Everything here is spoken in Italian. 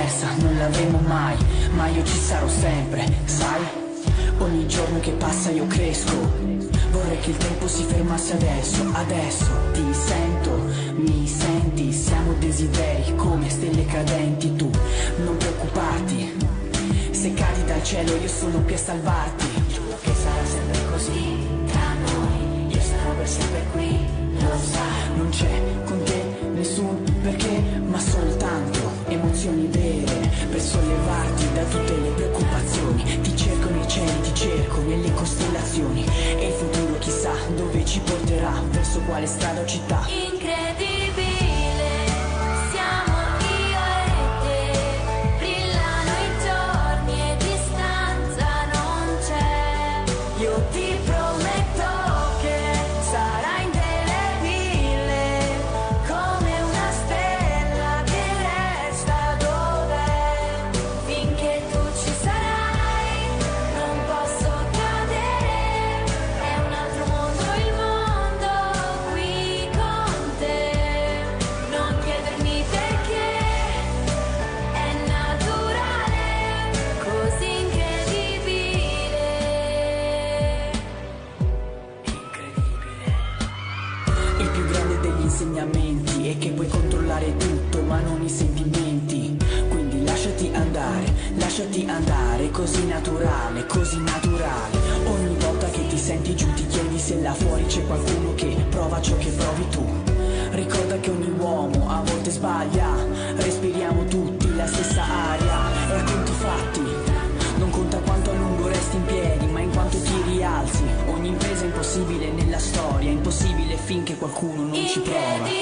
diversa non l'avremo mai, ma io ci sarò sempre, sai? Ogni giorno che passa io cresco, vorrei che il tempo si fermasse adesso, adesso ti sento, mi senti, siamo desideri come stelle cadenti, tu non preoccuparti, se cadi dal cielo io sono qui a salvarti, giuro che sarà sempre così, tra noi, io sarò per sempre qui, lo sai, non c'è con te nessun perché, ma soltanto emozioni vere per sollevarti da tutte le preoccupazioni. Ti cerco nei cieli, ti cerco nelle costellazioni e il futuro chissà dove ci porterà, verso quale strada o città. Incredibile, siamo io e te, brillano i giorni e distanza non c'è. Io ti prometto che sarà indelebile come una stella che resta dov'è. Finché tu ci sarai, non posso cadere, è un altro mondo il mondo qui con te. Non chiedermi perché, è naturale, così incredibile. Incredibile. Il più grande degli insegnamenti è che puoi controllare tutto ma non i sentimenti. Quindi lasciati andare, così naturale, così naturale. Ogni volta che ti senti giù ti chiedi se là fuori c'è qualcuno che prova ciò che provi tu. Ricorda che ogni uomo a volte sbaglia, respiriamo tutti la stessa aria. E a conti fatti, non conta quanto a lungo resti in piedi, ma in quanto ti rialzi. Ogni impresa è impossibile nella storia, impossibile finché qualcuno non ci prova.